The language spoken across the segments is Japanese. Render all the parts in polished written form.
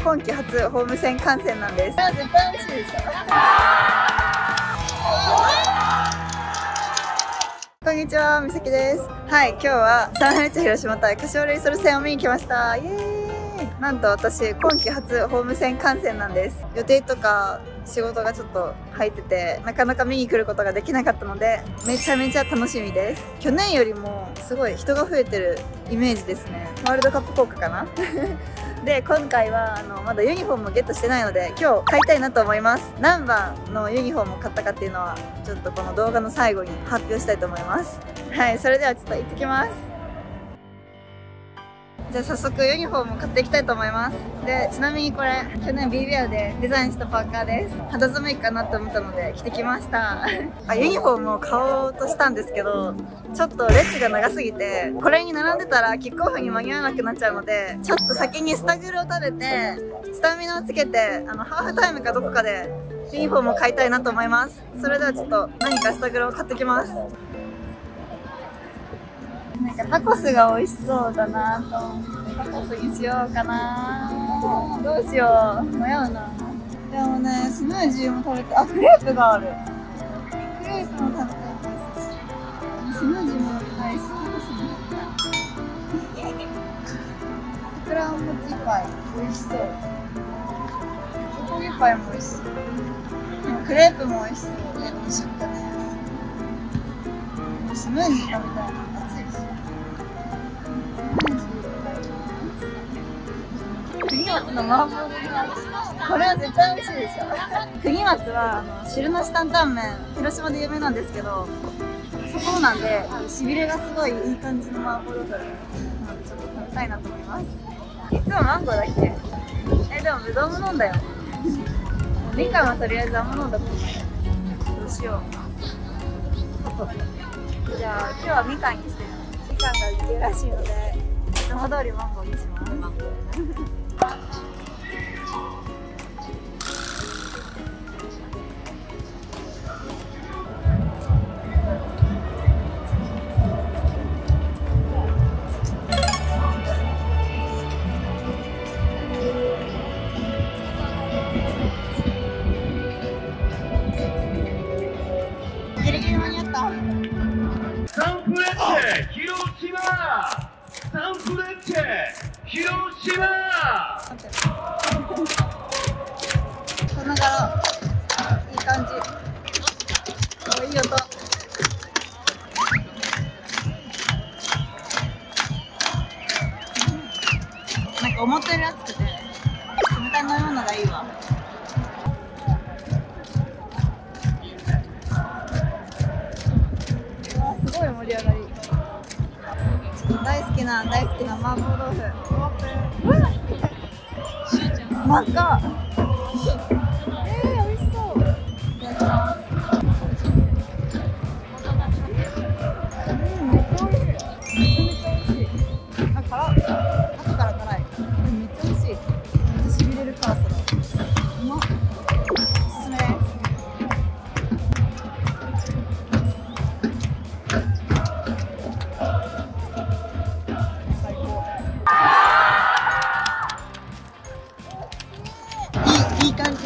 今季初ホーム戦観戦なんです。絶対美味しいでしょ。こんにちは、みさきです。はい、今日はサンフレッチェ広島対柏レイソル戦を見に来ました。イエーイ。なんと私、今季初ホーム戦観戦なんです。予定とか仕事がちょっと入ってて、なかなか見に来ることができなかったので、めちゃめちゃ楽しみです。去年よりもすごい人が増えてるイメージですね。ワールドカップ効果かなで、今回はまだユニフォームをゲットしてないので、今日買いたいなと思います。何番のユニフォームを買ったかっていうのはちょっとこの動画の最後に発表したいと思います。はい、それではちょっと行ってきます。じゃあ早速ユニフォームを買っていきたいと思います。で、ちなみにこれ去年 BBR でデザインしたパーカーです。肌寒いかなと思ったので着てきましたユニフォームを買おうとしたんですけど、ちょっと列が長すぎてこれに並んでたらキックオフに間に合わなくなっちゃうので、ちょっと先にスタグルを食べてスタミナをつけてハーフタイムかどこかでユニフォームを買いたいなと思います。それではちょっと何かスタグルを買ってきます。なんかタコスが美味しそうだなと思ってタコスにしようかな。どうしよう、迷うな。でもね、スムージーも食べて、あ、クレープがある。クレープも食べたいですし、スムージーも食べたいし、タコスも食べたい。桜餅パイ美味しそう。チョコレパイも美味しそう。でもクレープも美味しそう。どうしようかね。スムージー食べたいな。暑いし。国松の麻婆豆腐、これは絶対美味しいでしょ。国松は汁なし担々麺、広島で有名なんですけど、そこなんでしびれがすごいいい感じの麻婆豆腐なので、ちょっと食べたいなと思います。いつもマンゴーだっけ？でもぶどうも飲んだよ。みかんはとりあえずあんま飲んだことない。どうしよう。じゃあ今日はみかんにして、みかんがいけるらしいので、いつも通りマンゴーにします。ギリギリ間に合った。 サンフレッチェ広島、サンフレッチェ広島。 この柄いい感じ。お、いい音。なんか思ったより熱くて冷たい飲み物がいいわ。すごい盛り上がり。大好きな麻婆豆腐。真っ赤。美味しそう。いただきます。めっちゃ美味しい。めちゃめちゃ美味しい。あ、辛っ。後から辛い。めっちゃ美味しい。めっちゃしびれる辛さだ。うまっ。おすすめです。いい感じ。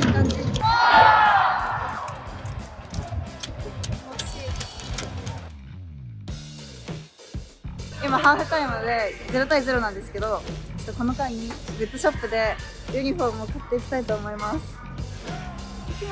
今ハーフタイムで0対0なんですけど、ちょっとこの間にグッズショップでユニフォームを買っていきたいと思います。いきます。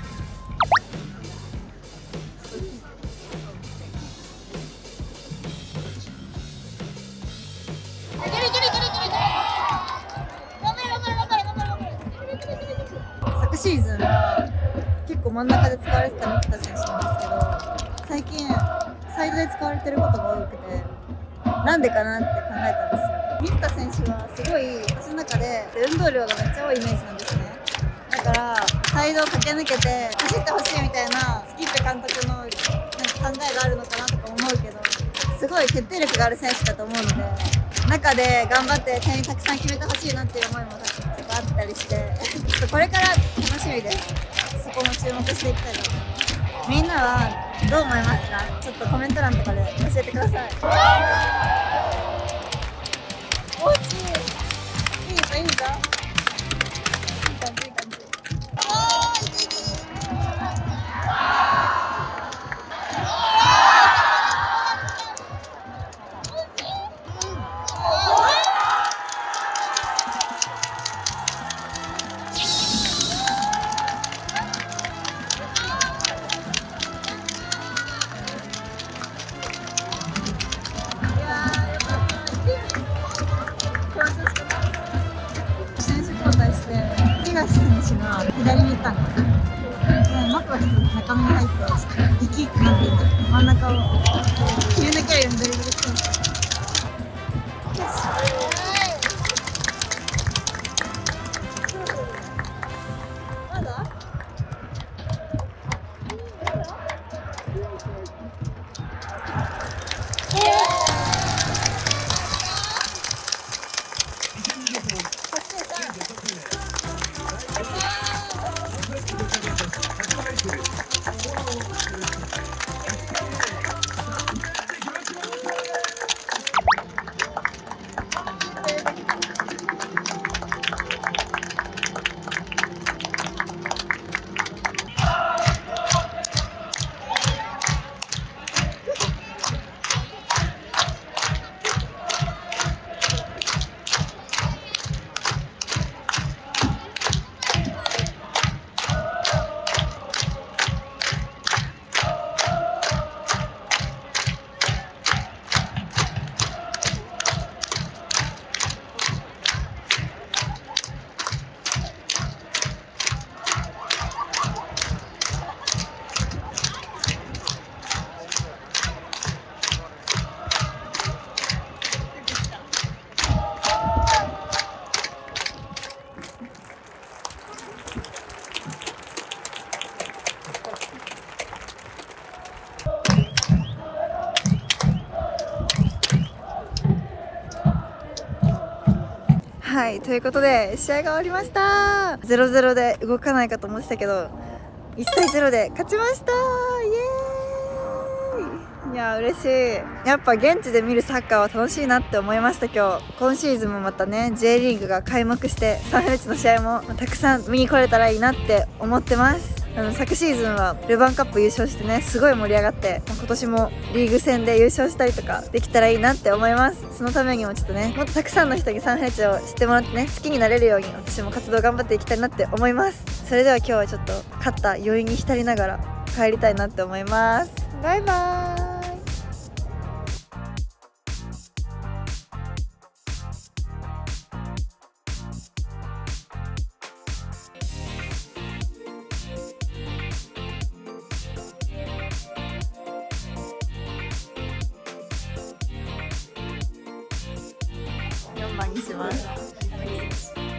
昨シーズンは結構真ん中で使われてた三田選手なんですけど、最近サイドで使われてることが多くて、なんでかなって考えたんですよ。三田選手はすごい私の中で運動量がめっちゃ多いイメージなんですね。だからサイドを駆け抜けて走ってほしいみたいなスキップ監督のなんか考えがあるのかなとか思うけど、すごい決定力がある選手だと思うので、中で頑張って点たくさん決めてほしいなっていう思いも結構あったりして、ちょっとこれから楽しみです。そこも注目していきたいと思います。みんなはどう思いますか？ちょっとコメント欄とかで教えてください。惜しい。いいぞ。 選手が左に行ったんですよ。で、マクがちょっと中目に入って、ちょっと息ってなって真ん中を切り抜けるようにドリブルしてるんですよ。まだはい、ということで試合が終わりました。0-0で動かないかと思ってたけど1-0で勝ちました。イエーイ。いや嬉しい。やっぱ現地で見るサッカーは楽しいなって思いました。今シーズンもまたね J リーグが開幕してサンフレッチェの試合もたくさん見に来れたらいいなって思ってます。昨シーズンはルヴァンカップ優勝してねすごい盛り上がって、今年もリーグ戦で優勝したりとかできたらいいなって思います。そのためにもちょっとねもっとたくさんの人にサンフレッチェを知ってもらってね好きになれるように私も活動頑張っていきたいなって思います。それでは今日はちょっと勝った余韻に浸りながら帰りたいなって思います。バイバーイ。4番にします。